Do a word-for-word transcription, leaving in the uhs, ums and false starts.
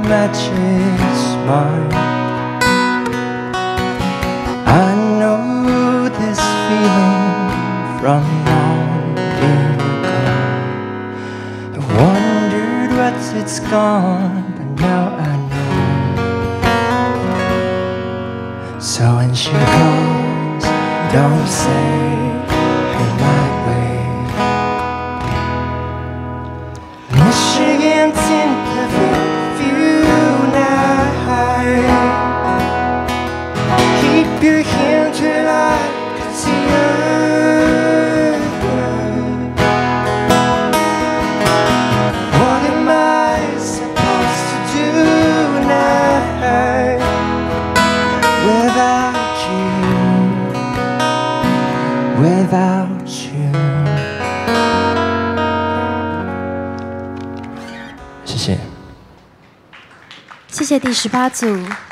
matches mine. I know this feeling from long ago. I wondered what it's gone, but now I know. So when she calls, don't say hey my way. Michigan tinted view night. Keep your hands where I can see her. What am I supposed to do now without you? Without you. 谢谢。 谢谢第十八组。